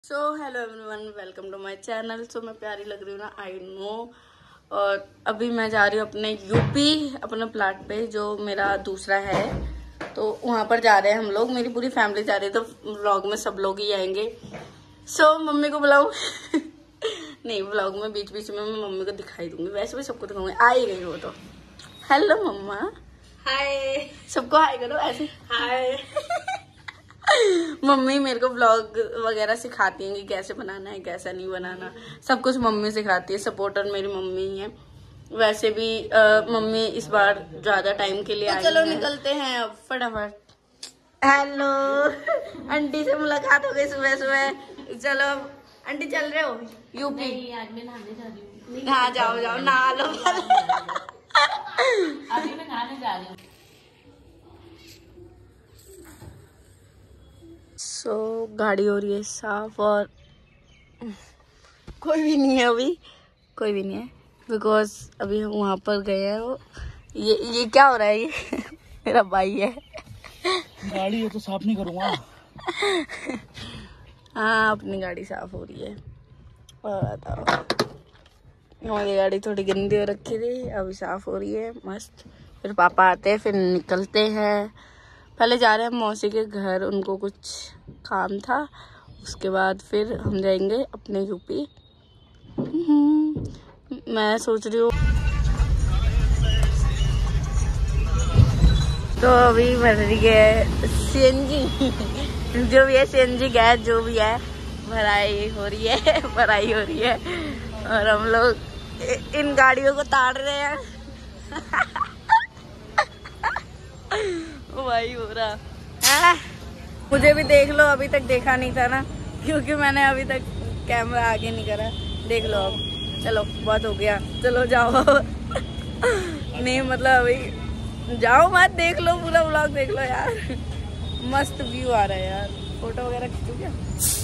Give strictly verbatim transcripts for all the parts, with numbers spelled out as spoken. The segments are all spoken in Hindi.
So hello everyone, welcome to my channel. So मैं प्यारी लग रही हूँ ना, आई नो। और अभी मैं जा रही हूँ अपने यूपी, अपने प्लाट पे जो मेरा दूसरा है, तो वहाँ पर जा रहे हैं हम लोग। मेरी पूरी फैमिली जा रही है, तो व्लॉग में सब लोग ही आएंगे। सो so, मम्मी को बुलाऊं नहीं, व्लॉग में बीच बीच में मैं मम्मी को दिखाई दूंगी, वैसे भी सबको दिखाऊंगी। आ ही गई वो तो। Hello mamma, hi. सबको हाय करो ऐसे, हाय। मम्मी मेरे को व्लॉग वगैरह सिखाती हैं कि कैसे बनाना है, कैसा नहीं बनाना, सब कुछ मम्मी सिखाती है। सपोर्टर मेरी मम्मी ही है। वैसे भी आ, मम्मी इस बार ज्यादा टाइम के लिए तो आई चलो है। निकलते हैं अब फटाफट। हेलो, आंटी से मुलाकात हो गई सुबह सुबह। चलो आंटी, चल रहे हो यूपी? आज मैं नहाने जा रही हूँ। हाँ जाओ जाओ, नहा लो। अभी मैं नहाने जा रही हूँ। सो so, गाड़ी हो रही है साफ और कोई भी नहीं है, अभी कोई भी नहीं है, बिकॉज अभी हम वहाँ पर गए हैं। वो ये ये क्या हो रहा है? ये मेरा भाई है। गाड़ी है तो साफ नहीं करूँगा। हाँ, अपनी गाड़ी साफ हो रही है। और बताओ, हमारी गाड़ी थोड़ी गंदी हो रखी थी, अभी साफ हो रही है मस्त। फिर पापा आते हैं, फिर निकलते हैं। पहले जा रहे हैं मौसी के घर, उनको कुछ काम था। उसके बाद फिर हम जाएंगे अपने यूपी। मैं सोच रही हूँ, तो अभी भर रही है सीएनजी। जो भी है सीएनजी गैस, जो भी है भराई हो रही है, भराई हो रही है। और हम लोग इन गाड़ियों को ताड़ रहे हैं। वही हो रहा है। मुझे भी देख लो, अभी तक देखा नहीं था ना, क्योंकि मैंने अभी तक कैमरा आगे नहीं करा। देख लो अब, चलो बहुत हो गया, चलो जाओ। नहीं मतलब अभी जाओ मत, देख लो पूरा व्लॉग, देख लो यार। मस्त व्यू आ रहा है यार। फोटो वगैरह खींचो क्या?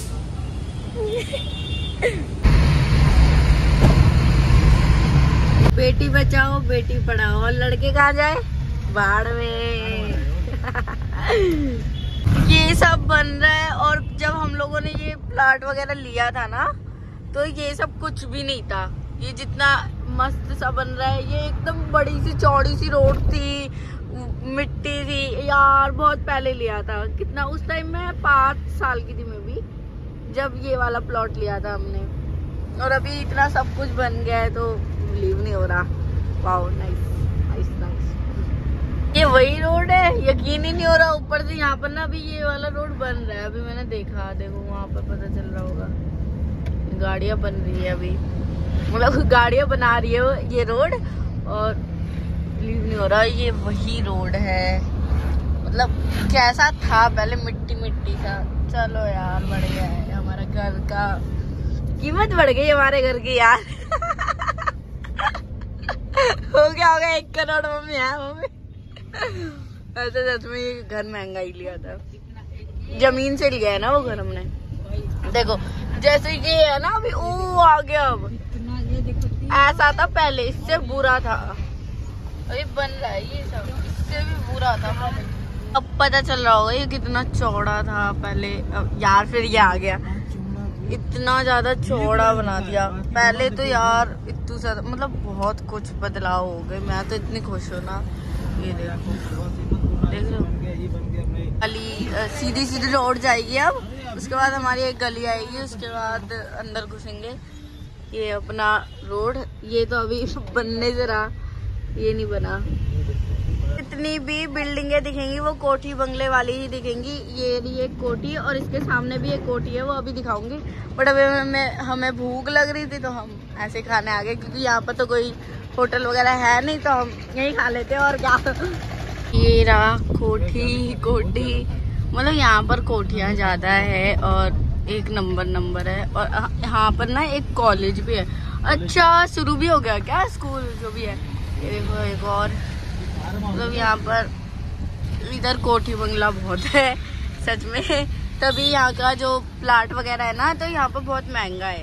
बेटी बचाओ बेटी पढ़ाओ। और लड़के कहाँ जाए? बाढ़ में। ये सब बन रहा है। और जब हम लोगों ने ये प्लाट वगैरह लिया था ना, तो ये सब कुछ भी नहीं था। ये जितना मस्त सा बन रहा है, ये एकदम बड़ी सी चौड़ी सी रोड थी, मिट्टी थी यार। बहुत पहले लिया था, कितना उस टाइम में पाँच साल की थी मैं भी, जब ये वाला प्लॉट लिया था हमने। और अभी इतना सब कुछ बन गया है, तो बिलीव नहीं हो रहा। Wow, nice nice nice. ये वही रोड है, यकीन ही नहीं हो रहा। ऊपर से यहाँ पर ना अभी ये वाला रोड बन रहा है। अभी मैंने देखा, देखो वहाँ पर पता चल रहा होगा, गाड़ियाँ बन रही है अभी, मतलब गाड़ियाँ बना रही है ये रोड। और बिलीव नहीं हो रहा, ये वही रोड है। मतलब कैसा था पहले, मिट्टी मिट्टी सा। चलो यार, बढ़िया है। हमारा घर का कीमत बढ़ गई हमारे घर की यार। हो गया होगा एक करोड़ मम्मी है मम्मी। ऐसे सच में ये घर महंगा ही लिया था, जमीन से लिया है ना वो घर हमने। देखो जैसे ये है ना, अभी ओ आ गया। अब ऐसा था पहले, इससे बुरा था। अभी बन रहा है ये सब, इससे भी बुरा था। अब पता चल रहा होगा ये कितना चौड़ा था पहले। अब यार फिर ये आ गया, इतना ज्यादा चौड़ा बना दिया। पहले तो यार इतना ज्यादा, मतलब बहुत कुछ बदलाव हो गए। मैं तो इतनी खुश हूँ ना। ये देखो, देख लो, गली सीधी सीधी रोड जाएगी अब। उसके बाद हमारी एक गली आएगी, उसके बाद अंदर घुसेंगे। ये अपना रोड, ये तो अभी बनने से रहा, ये नहीं बना। जितनी भी बिल्डिंगें दिखेंगी वो कोठी बंगले वाली ही दिखेंगी। ये रही एक कोठी, और इसके सामने भी एक कोठी है, वो अभी दिखाऊंगी। बट अभी हमें हमें भूख लग रही थी, तो हम ऐसे खाने आ गए, क्योंकि यहाँ पर तो कोई होटल वगैरह है नहीं, तो हम यहीं खा लेते हैं। और क्या, ये रहा कोठी कोठी, मतलब यहाँ पर कोठियाँ ज्यादा है और एक नंबर नंबर है। और यहाँ पर ना एक कॉलेज भी है। अच्छा, शुरू भी हो गया क्या स्कूल, जो भी है। ये देखो एक और, मतलब यहाँ पर इधर कोठी बंगला बहुत है सच में। तभी यहाँ का जो प्लाट वगैरह है ना, तो यहाँ पर बहुत महंगा है।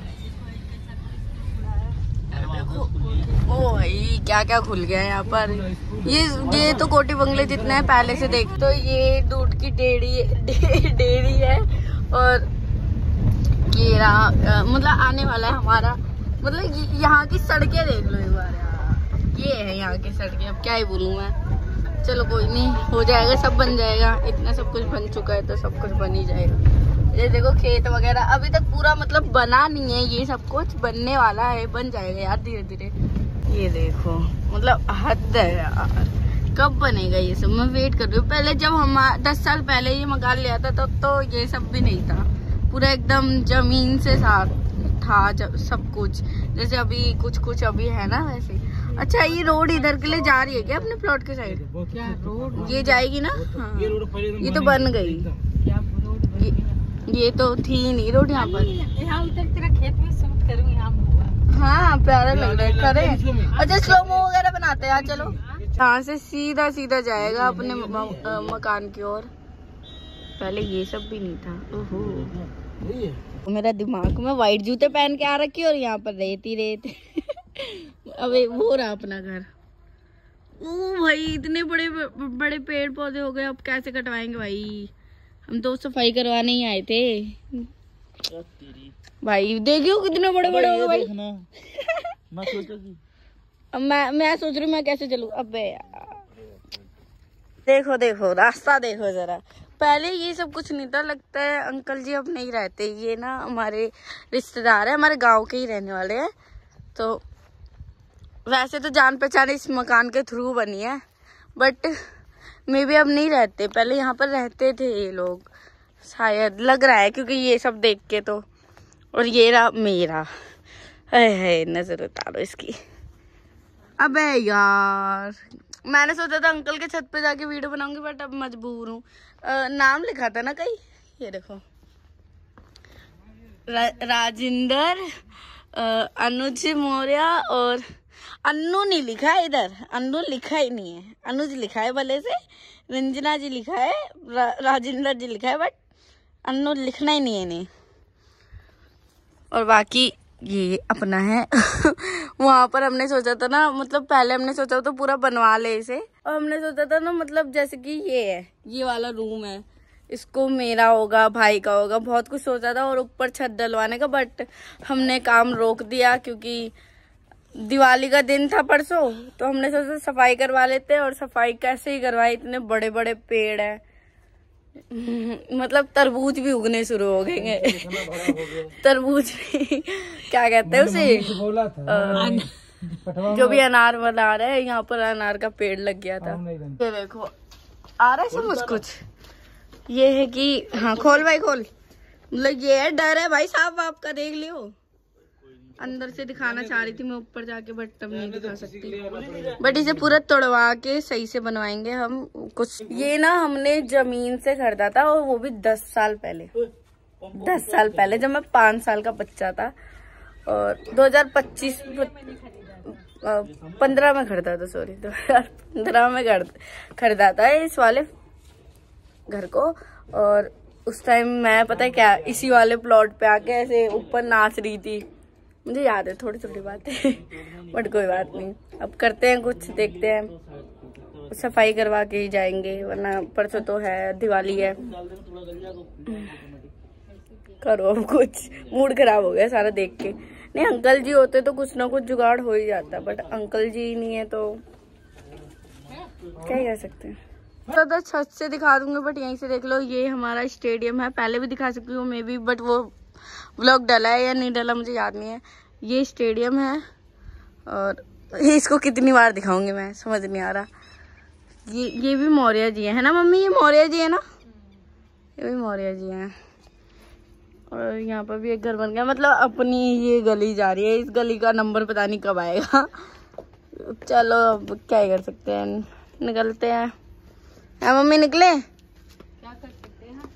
ओ भाई, क्या क्या खुल गया है यहाँ पर। ये ये तो कोठी बंगले जितना है पहले से देख। तो ये दूध की डेयरी डेयरी है। और ये रहा, मतलब आने वाला है हमारा, मतलब यहाँ की सड़कें देख लो एक बार यार, ये है यहाँ की सड़कें। अब क्या ही बोलूँ मैं, चलो कोई नहीं, हो जाएगा, सब बन जाएगा। इतना सब कुछ बन चुका है तो सब कुछ बन ही जाएगा। ये देखो खेत वगैरह अभी तक पूरा मतलब बना नहीं है, ये सब कुछ बनने वाला है, बन जाएगा यार धीरे धीरे। ये देखो मतलब हद है यार, कब बनेगा ये सब, मैं वेट कर रही हूँ। पहले जब हम दस साल पहले ये मकान लिया था तब तो ये सब भी नहीं था, पूरा एकदम जमीन से साथ था जब सब कुछ, जैसे अभी कुछ कुछ अभी है ना वैसे। अच्छा ये रोड इधर के लिए जा रही है क्या अपने प्लॉट के साइड? क्या रोड ये जाएगी ना? हाँ ये रोड पहले ये तो बन गई, ये, ये तो थी नहीं रोड यहाँ पर। यहाँ उधर तेरा खेत में शूट करूँ यहाँ। हाँ प्यारा लग रहा है, करें। अच्छा स्लोमो वगैरह बनाते हैं, चलो। यहाँ से सीधा सीधा जाएगा अपने म, आ, मकान की ओर। पहले ये सब भी नहीं था। ओहो मेरा दिमाग में वाइट जूते पहन के आ रखी और यहाँ पर रेती रेत। अबे वो रहा अपना घर। ओ भाई इतने बड़े बड़े पेड़ पौधे हो गए, अब कैसे कटवाएंगे भाई? हम तो सफाई करवाने ही आए थे भाई। देखियो कितने बड़े बड़े हो गए भाई। मैं सोचा कि अब मैं मैं सोच रही हूँ मैं कैसे चलूँ। अबे यार देखो देखो रास्ता देखो जरा, पहले ये सब कुछ नहीं था। लगता है अंकल जी अब नहीं रहते, ये ना हमारे रिश्तेदार है, हमारे गांव के ही रहने वाले हैं। तो वैसे तो जान पहचान इस मकान के थ्रू बनी है, बट मे भी अब नहीं रहते। पहले यहाँ पर रहते थे ये लोग शायद, लग रहा है क्योंकि ये सब देख के तो। और ये रहा मेरा, है, है नजर उतारो इसकी। अबे यार मैंने सोचा था अंकल के छत पे जाके वीडियो बनाऊंगी, बट अब मजबूर हूँ। नाम लिखा था ना कहीं, ये देखो रा, राजेंद्र अनुज मौर्य, और अन्नू नहीं लिखा है इधर, अन्नू लिखा ही नहीं है, अनुज लिखा है भले से, रंजना जी लिखा है, रा, राजेंद्र जी लिखा है, बट अन्नू लिखना ही नहीं है नहीं। और बाकी ये अपना है। वहां पर हमने सोचा था ना, मतलब पहले हमने सोचा तो पूरा बनवा ले इसे, और हमने सोचा था ना मतलब जैसे कि ये है, ये वाला रूम है, इसको मेरा होगा, भाई का होगा, बहुत कुछ सोचा था, और ऊपर छत डलवाने का। बट हमने काम रोक दिया क्योंकि दिवाली का दिन था परसों, तो हमने सोचा सफाई करवा लेते, और सफाई कैसे ही करवाई, इतने बड़े बड़े पेड़ है, मतलब तरबूज भी उगने शुरू हो गए। तरबूज भी क्या कहते हैं उसे, जो भी अनार वनार है, यहाँ पर अनार का पेड़ लग गया था। ये देखो आ रहा है समझ कुछ। ये है कि हाँ खोल भाई खोल, मतलब ये है डर है भाई, साफ आपका देख लियो। अंदर से दिखाना चाह रही थी मैं ऊपर जाके, बट तब नहीं दिखा सकती। बट इसे पूरा तोड़वा के सही से बनवाएंगे हम कुछ। ये ना हमने जमीन से खरीदा था, और वो भी दस साल पहले, दस साल पहले जब मैं पाँच साल का बच्चा था, और दो हजार पच्चीस पंद्रह में खरीदा था, सॉरी दो हजार पंद्रह में खरीदा था इस वाले घर को। और उस टाइम मैं पता है क्या, इसी वाले प्लॉट पे आके ऐसे ऊपर नाच रही थी, मुझे याद है थोड़ी थोड़ी बातें। बट कोई बात नहीं, अब करते हैं कुछ, देखते हैं, सफाई करवा के ही जाएंगे, वरना परसों तो है दिवाली है। करो अब कुछ, मूड खराब हो गया सारा देख के। नहीं अंकल जी होते तो कुछ ना कुछ जुगाड़ हो ही जाता, बट अंकल जी नहीं है तो क्या ही कर सकते हैं। तो छत से दिखा दूंगी, बट यहीं से देख लो, ये हमारा स्टेडियम है। पहले भी दिखा सकती हूँ मे बी, बट वो व्लॉग डला है या नहीं डला मुझे याद नहीं है। ये स्टेडियम है, और इसको कितनी बार दिखाऊंगी मैं, समझ नहीं आ रहा। ये ये भी मौर्य जी है ना मम्मी, ये मौर्य जी है ना, ये भी मौर्य जी हैं। और यहाँ पर भी एक घर बन गया, मतलब अपनी ये गली जा रही है, इस गली का नंबर पता नहीं कब आएगा। चलो अब क्या ही कर सकते हैं, निकलते हैं। हाँ मम्मी निकले, क्या कर सकते हैं,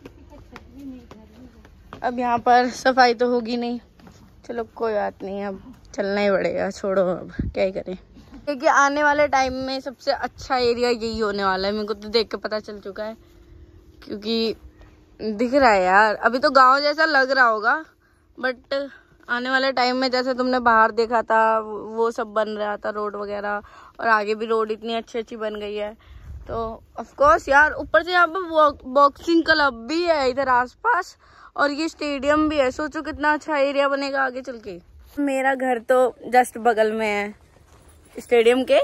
अब यहाँ पर सफाई तो होगी नहीं, चलो कोई बात नहीं, अब चलना ही पड़ेगा, छोड़ो अब क्या ही करें। क्योंकि आने वाले टाइम में सबसे अच्छा एरिया यही होने वाला है, मेरे को तो देख के पता चल चुका है, क्योंकि दिख रहा है यार। अभी तो गांव जैसा लग रहा होगा, बट आने वाले टाइम में जैसे तुमने बाहर देखा था वो सब बन रहा था, रोड वगैरह, और आगे भी रोड इतनी अच्छी अच्छी बन गई है। तो ऑफ कोर्स यार, ऊपर से यहाँ पे बॉक्सिंग क्लब भी है इधर आसपास, और ये स्टेडियम भी है। सोचो कितना अच्छा एरिया बनेगा आगे चल के। मेरा घर तो जस्ट बगल में है स्टेडियम के।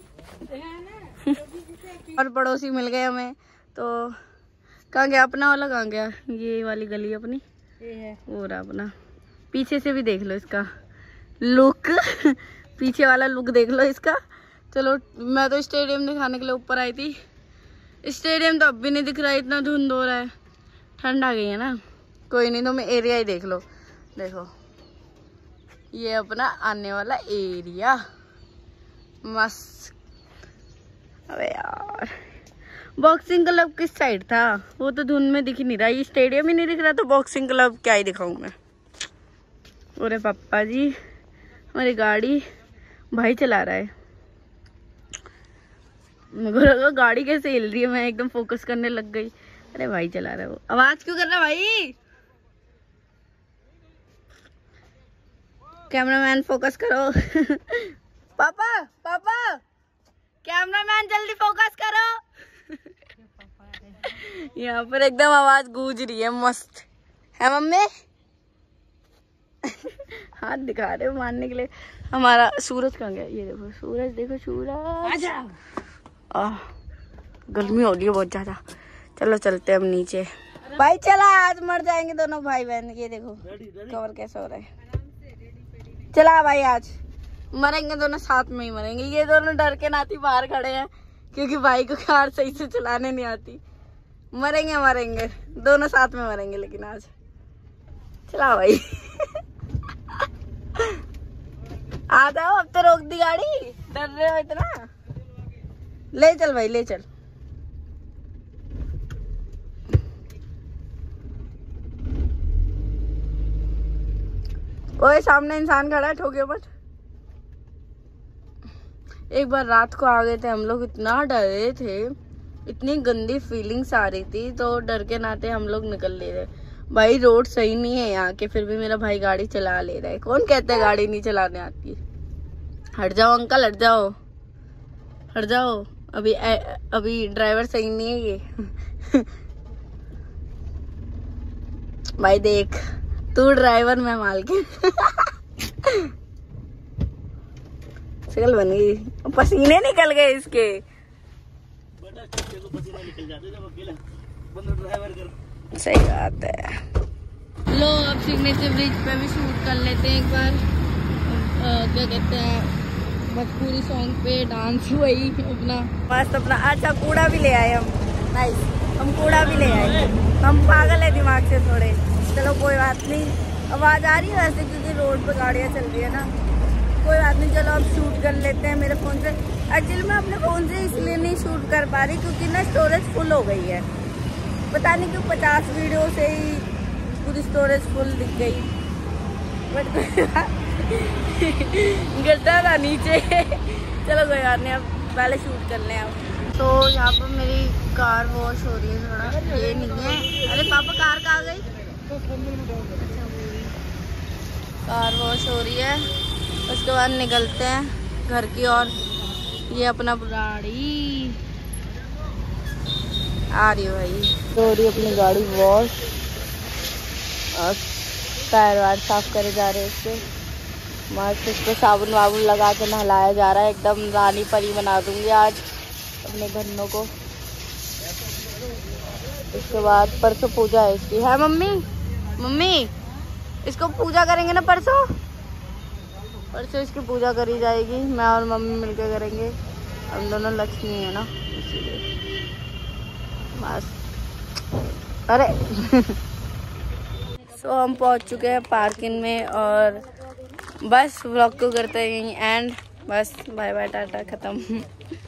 और पड़ोसी मिल गए हमें। तो कहाँ गया अपना वाला, कहाँ गया? ये वाली गली अपनी ये है, वो रहा अपना। पीछे से भी देख लो इसका लुक पीछे वाला लुक देख लो इसका। चलो मैं तो स्टेडियम दिखाने के लिए ऊपर आई थी। स्टेडियम तो अब भी नहीं दिख रहा है, इतना धुंध हो रहा है। ठंड आ गई है ना, कोई नहीं, तो मैं एरिया ही देख लो। देखो ये अपना आने वाला एरिया मस्त। अबे यार बॉक्सिंग क्लब किस साइड था? वो तो धुंध में दिख ही नहीं रहा। ये स्टेडियम ही नहीं दिख रहा तो बॉक्सिंग क्लब क्या ही दिखाऊं मैं। अरे पापा जी हमारी गाड़ी भाई चला रहा है। मेरे को लगा गाड़ी कैसे हिल रही है, मैं एकदम फोकस करने लग गई। अरे भाई चला रहा है वो। आवाज क्यों कर रहा है भाई? कैमरामैन फोकस करो पापा पापा कैमरामैन जल्दी फोकस करो यहाँ पर एकदम आवाज गूंज रही है, मस्त है मम्मी हाथ दिखा रहे हो मारने के लिए। हमारा सूरज कहाँ गया? ये देखो सूरज, देखो सूरज। आह गर्मी हो रही है बहुत ज्यादा। चलो चलते हैं हम नीचे। भाई चला, आज मर जाएंगे दोनों भाई बहन। ये देखो कवर कैसा हो रहा है। चला भाई आज मरेंगे दोनों, साथ में ही मरेंगे। ये दोनों डर के नाती बाहर खड़े हैं क्योंकि भाई को कार सही से चलाने नहीं आती। मरेंगे मरेंगे दोनों साथ में मरेंगे लेकिन आज। चला भाई आ जाओ, अब तो रोक दी गाड़ी, डर रहे हो इतना। ले चल भाई ले चल। ओए सामने इंसान खड़ा है, ठोकियो मत। एक बार रात को आ गए थे हम लोग, इतना डरे थे, इतनी गंदी फीलिंग्स आ रही थी, तो डर के नाते हम लोग निकल ले रहे। भाई रोड सही नहीं है यहाँ के, फिर भी मेरा भाई गाड़ी चला ले रहा है। कौन कहता है गाड़ी नहीं चलाने आती? हट जाओ अंकल, हट जाओ हट जाओ। अभी अभी ड्राइवर सही नहीं है ये भाई देख, तू ड्राइवर मैं मालकिन शक्ल बन गई, पसीने निकल गए इसके। सही बात है। लो अब सिग्नेचर ब्रिज पे भी शूट कर लेते हैं एक बार। आ, क्या कहते हैं भोजपुरी सॉन्ग पे डांस वही अपना मस्त अपना। अच्छा कूड़ा भी ले आए हम, नाइस, हम कूड़ा भी ले आए। हम पागल है दिमाग से थोड़े। चलो कोई बात नहीं, आवाज आ रही है वैसे क्योंकि रोड पे गाड़ियाँ चल रही है ना, कोई बात नहीं। चलो अब शूट कर लेते हैं मेरे फ़ोन से। एक्चुअली मैं अपने फ़ोन से इसलिए नहीं शूट कर पा रही क्योंकि ना स्टोरेज फुल हो गई है। पता नहीं क्यों पचास वीडियो से ही पूरी स्टोरेज फुल दिख गई, बट गिरता था नीचे। चलो कोई बात नहीं, अब पहले शूट कर लें अब। तो यहाँ पर मेरी कार वॉश हो रही है थोड़ा, ये नहीं है। अरे पापा कार कहाँ गई? कार वॉश हो रही है, उसके बाद निकलते हैं घर की ओर। ये अपना गाड़ी आ रही है भाई, हो रही अपनी गाड़ी वॉश और टायर वायर साफ करे जा रहे हैं इससे। मस्त इसको साबुन वाबुन लगा के नहलाया जा रहा है। एकदम रानी परी बना दूंगी आज अपने घन्नों को। इसके बाद परसों पूजा है इसकी, है मम्मी? मम्मी इसको पूजा करेंगे ना परसों? परसों इसकी पूजा करी जाएगी, मैं और मम्मी मिलके करेंगे। हम दोनों लक्ष्मी है ना इसीलिए बस। अरे सो so, हम पहुंच चुके हैं पार्किंग में और बस व्लॉग को करते हैं एंड बस बाय बाय टाटा खत्म।